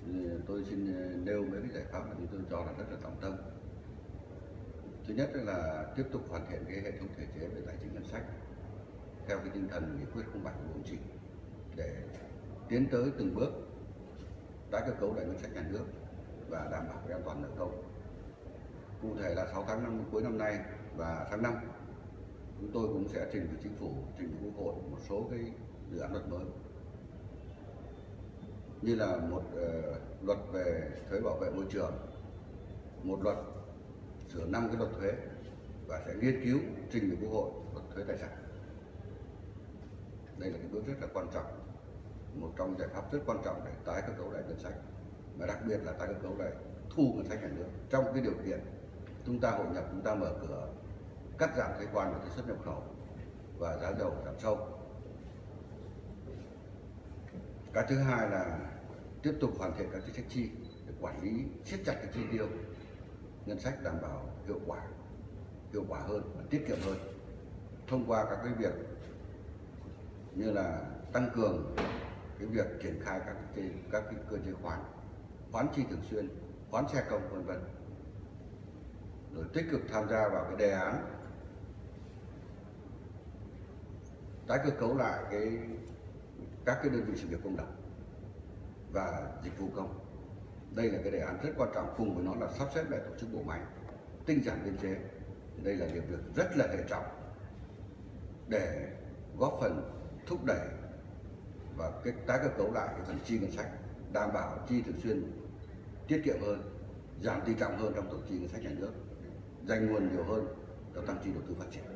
tôi xin nêu mấy cái giải pháp mà chúng tôi cho là rất là trọng tâm. Thứ nhất là tiếp tục hoàn thiện cái hệ thống thể chế về tài chính ngân sách theo cái tinh thần nghị quyết 07 của Bộ Chính trị để tiến tới từng bước tái cơ cấu lại ngân sách nhà nước và đảm bảo cái an toàn nợ công. Cụ thể là 6 tháng cuối năm nay và tháng 5, chúng tôi cũng sẽ trình với Chính phủ, trình với Quốc hội một số cái dự án luật mới, như là một luật về thuế bảo vệ môi trường, một luật sửa 5 cái luật thuế và sẽ nghiên cứu trình với Quốc hội luật thuế tài sản. Đây là cái bước rất là quan trọng, một trong giải pháp rất quan trọng để tái cơ cấu lại ngân sách, và đặc biệt là tái cơ cấu lại thu ngân sách nhà nước trong cái điều kiện chúng ta hội nhập, chúng ta mở cửa, cắt giảm thuế quan và thuế xuất nhập khẩu và giá dầu giảm sâu. Cái thứ hai là tiếp tục hoàn thiện các chính sách chi để quản lý siết chặt cái chi tiêu ngân sách, đảm bảo hiệu quả hơn và tiết kiệm hơn thông qua các cái việc như là tăng cường cái việc triển khai các cái cơ chế khoán chi thường xuyên, khoán xe công vân vân, rồi tích cực tham gia vào cái đề án tái cơ cấu lại các cái đơn vị sự nghiệp công lập và dịch vụ công. Đây là cái đề án rất quan trọng, cùng với nó là sắp xếp lại tổ chức bộ máy, tinh giản biên chế. Đây là việc rất là hệ trọng để góp phần thúc đẩy và cái tái cơ cấu lại cái phần chi ngân sách, đảm bảo chi thường xuyên, tiết kiệm hơn, giảm tỷ trọng hơn trong tổng chi ngân sách nhà nước, dành nguồn nhiều hơn cho tăng chi đầu tư phát triển.